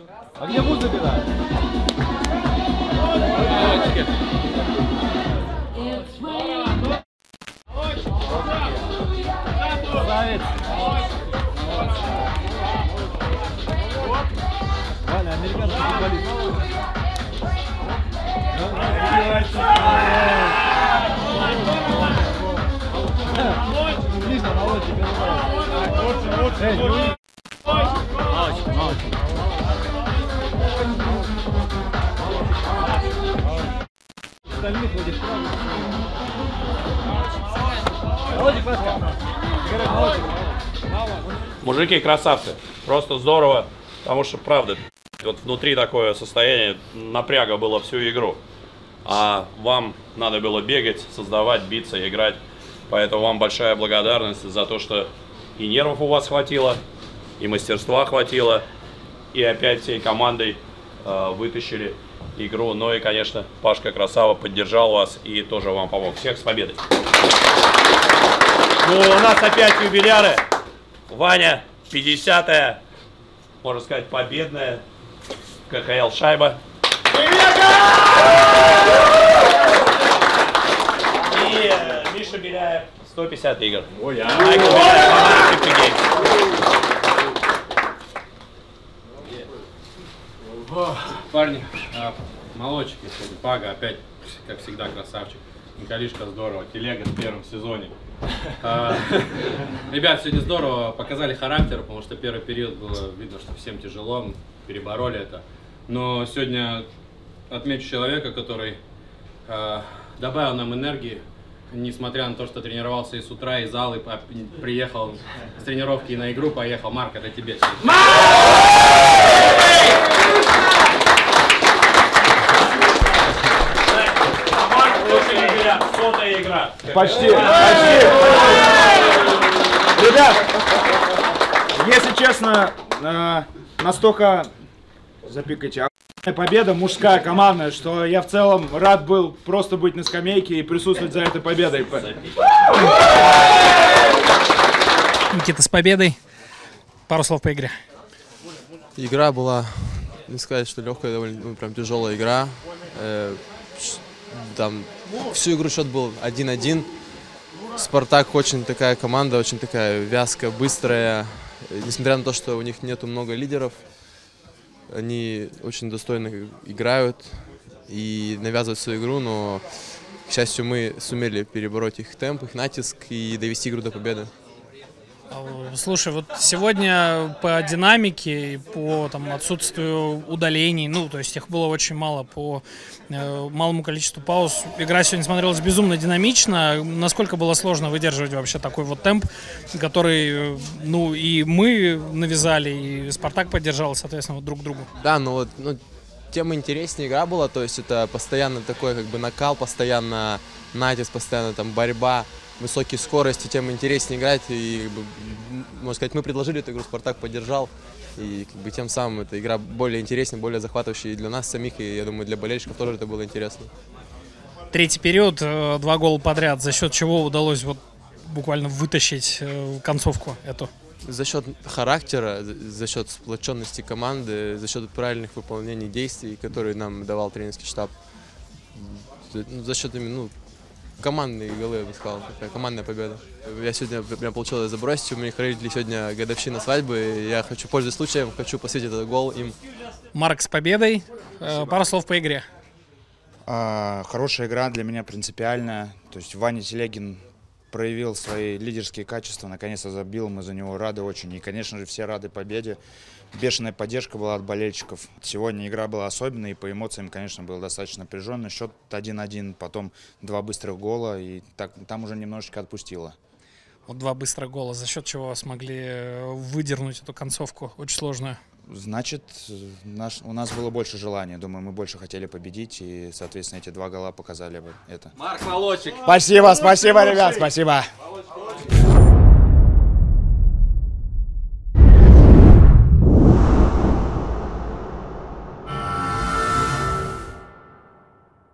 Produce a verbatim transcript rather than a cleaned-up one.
А где музыка, да? Валя, американский футболист. Отлично, молодчик, лучше, лучше. Молодчик, молодчик. Остальных ходишь сразу. Молодчик, молодчик. Мужики красавцы, просто здорово, потому что, правда, вот внутри такое состояние напряга было всю игру. А вам надо было бегать, создавать, биться, играть. Поэтому вам большая благодарность за то, что и нервов у вас хватило, и мастерства хватило, и опять всей командой э, вытащили игру. Ну и, конечно, Пашка Красава поддержал вас и тоже вам помог. Всех с победой! Ну, у нас опять юбиляры. Ваня, пятидесятая, можно сказать, победная ка ха эл шайба. И э, Миша Беляев, сто пятьдесят игр. Ой, а Майкл Беляев, парни, молодчики сегодня, Пага опять, как всегда, красавчик. Николишка здорово, телега в первом сезоне. Ребят, сегодня здорово показали характер, потому что первый период было видно, что всем тяжело, перебороли это. Но сегодня отмечу человека, который добавил нам энергии, несмотря на то, что тренировался и с утра, и зал, и приехал с тренировки и на игру поехал. Марк, это тебе. Сотая игра. Почти, почти. Ребят, если честно, э, настолько, запикайте, охуенная победа мужская, командная, что я в целом рад был просто быть на скамейке и присутствовать за этой победой. Никита, с победой. Пару слов по игре. Игра была, не сказать, что легкая, довольно, ну, прям тяжелая игра. Э, там всю игру счет был один-один. Спартак очень такая команда, очень такая вязкая, быстрая. Несмотря на то, что у них нету много лидеров, они очень достойно играют и навязывают свою игру, но, к счастью, мы сумели перебороть их темп, их натиск и довести игру до победы. Слушай, вот сегодня по динамике, по там, отсутствию удалений, ну, то есть их было очень мало, по э, малому количеству пауз, игра сегодня смотрелась безумно динамично. Насколько было сложно выдерживать вообще такой вот темп, который, ну, и мы навязали, и Спартак поддержал, соответственно, вот друг другу. Да, ну вот, ну, тем интереснее игра была, то есть это постоянно такой, как бы, накал, постоянно натиск, постоянно там борьба, высокие скорости, тем интереснее играть. И, можно сказать, мы предложили эту игру, Спартак поддержал. И как бы, тем самым эта игра более интереснее, более захватывающая и для нас самих, и, я думаю, для болельщиков тоже это было интересно. Третий период, два гола подряд, за счет чего удалось вот буквально вытащить концовку эту? За счет характера, за счет сплоченности команды, за счет правильных выполнений действий, которые нам давал тренерский штаб. За счет именно, ну, командные голы, я бы сказал, такая командная победа. Я сегодня прям получилось забросить, у моих родителей сегодня годовщина свадьбы, я хочу, пользуясь случаем, хочу посвятить этот гол им. Марк, с победой. Пару слов по игре. А, хорошая игра для меня принципиальная, то есть Ваня Телегин проявил свои лидерские качества, наконец-то забил, мы за него рады очень, и, конечно же, все рады победе. Бешеная поддержка была от болельщиков. Сегодня игра была особенная, и по эмоциям, конечно, был достаточно напряженный. Счет один-один, потом два быстрых гола, и так, там уже немножечко отпустило. Вот два быстрых гола, за счет чего смогли выдернуть эту концовку, очень сложную? Значит, наш, у нас было больше желания, думаю, мы больше хотели победить, и, соответственно, эти два гола показали бы это. Марк, молодчик! Спасибо, спасибо, ребят, спасибо!